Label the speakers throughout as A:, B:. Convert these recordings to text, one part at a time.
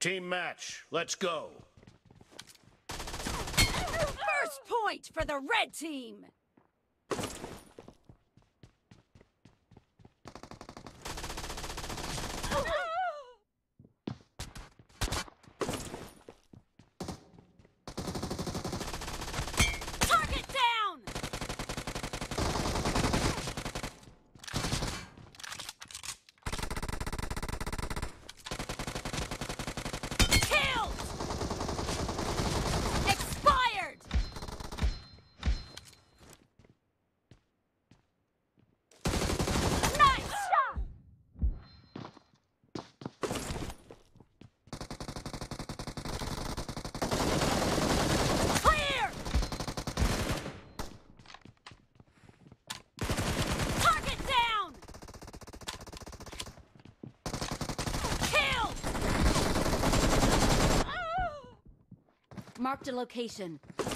A: Team match, let's go.
B: First point for the red team! Target down! Killed! Expired! Nice shot! Clear! Target down! Killed! Marked a location.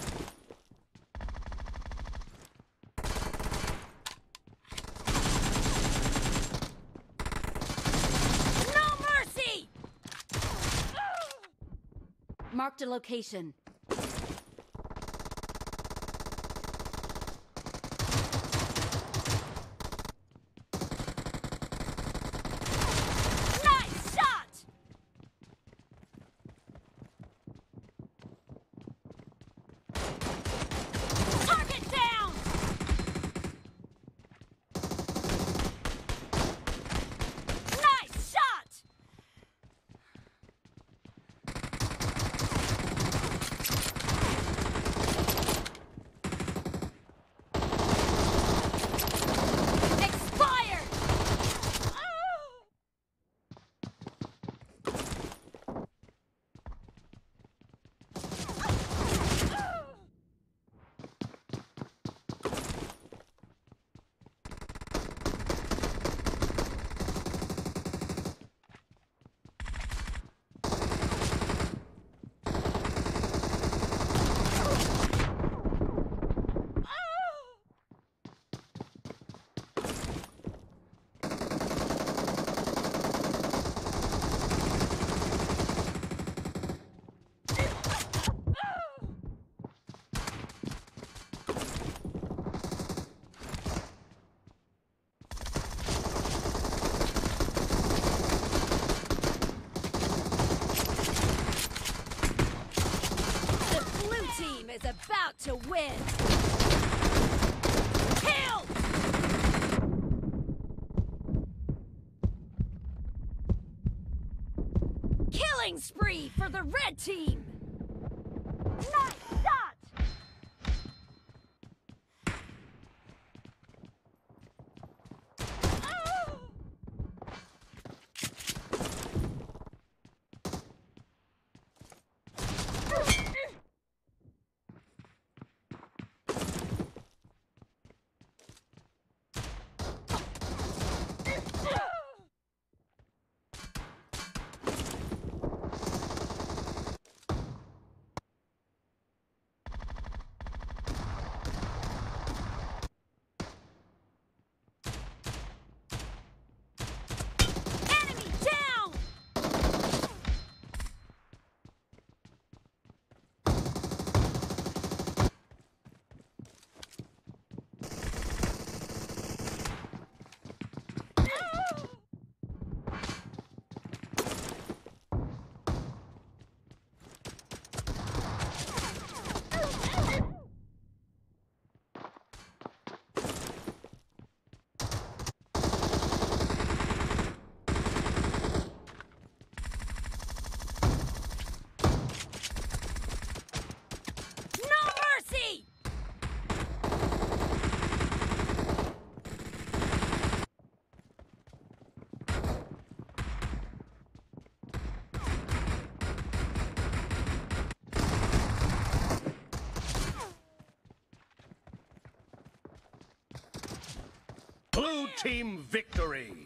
B: No mercy! Marked a location. Nice shot! Target down! Nice shot! Expired! The blue team is about to win! Killed! Killing spree for the red team! Nice shot! Enemy down! No mercy!
A: Blue team victory.